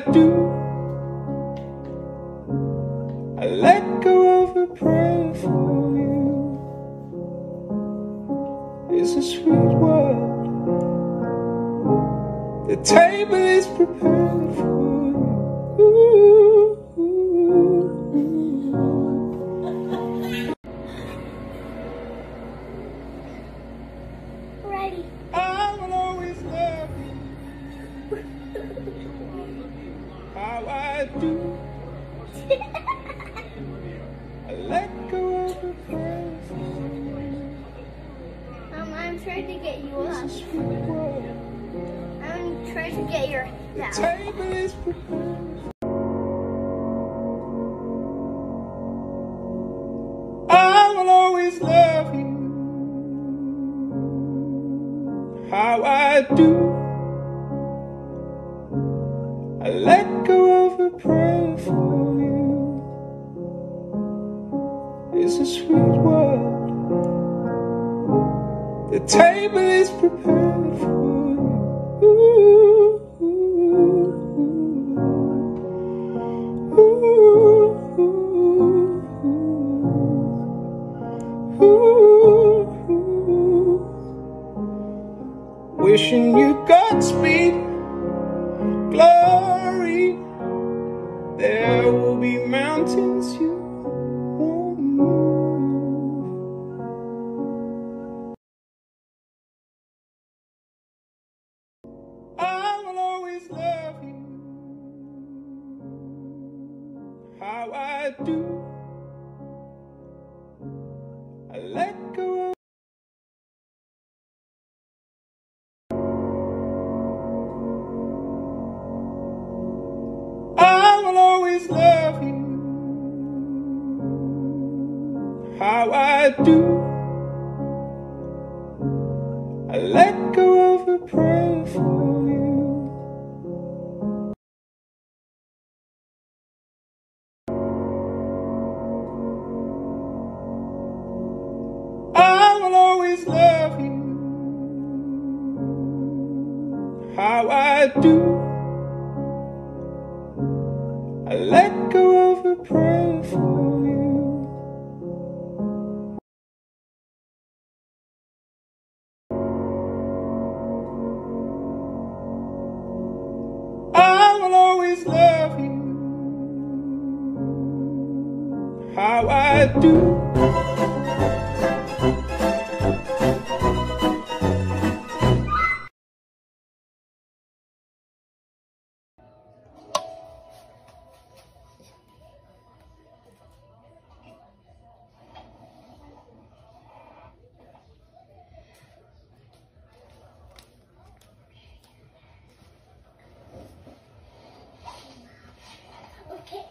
do. I let go of a prayer for you. It's a sweet world. The table is prepared for you. Ready. I will always love you. How I do. I let go of a prayer for you. I'm trying to get you It's up. a sweet world. I'm trying to get your The down. table is prepared. I will always love you. How I do. I let go of a prayer for you. It's a sweet world. The table is prepared for you. Wishing you Godspeed, glory. There will be mountains you won't move. I will always love you. How I do. I let go of. I will always love you. How I do. I let go of a prayer for you. I will always love you. How I do. I let go of a prayer for you. I will always love you. How I do. Okay.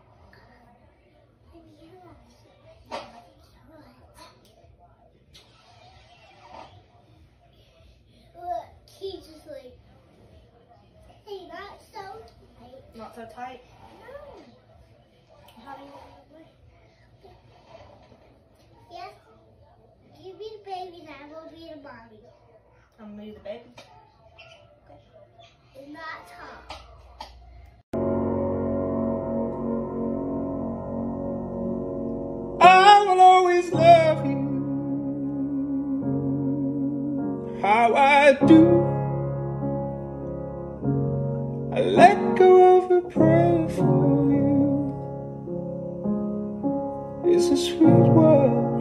Look, he's just like, hey, not so tight. Not so tight. No. How do you want to play? Yes. You be the baby and I will be the mommy. I'm gonna be the baby. It's not top. I will always love you. How I do. I let go of a prayer for you. It's a sweet world.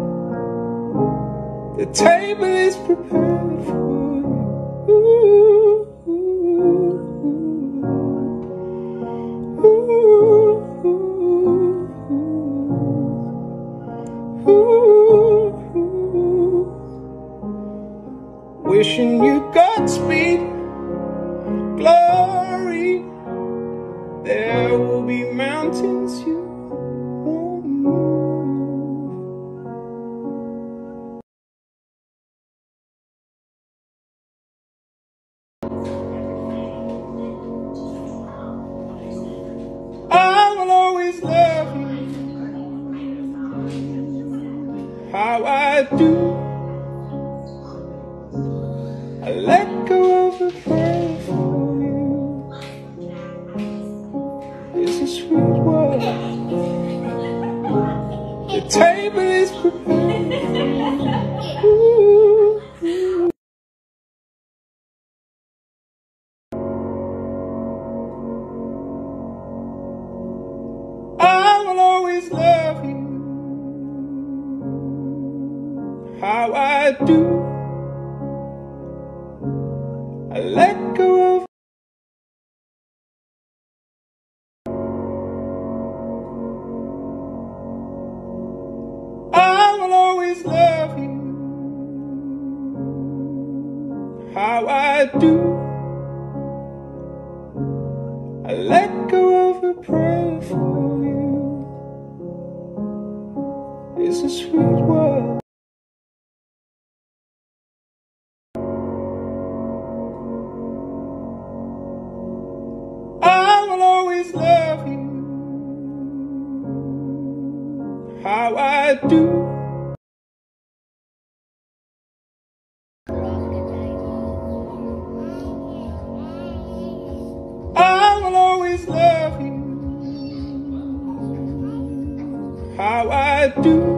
The table is prepared for you. Wishing you Godspeed, glory. There will be mountains you won't move. I will always love you. How I do. I let go of a prayer for you. table is prepared. I will always love you how I do. I let go of I will always love you how I do. I let go of a prayer for you. It's a sweet world. I will always love you how I do. I will always love you how I do.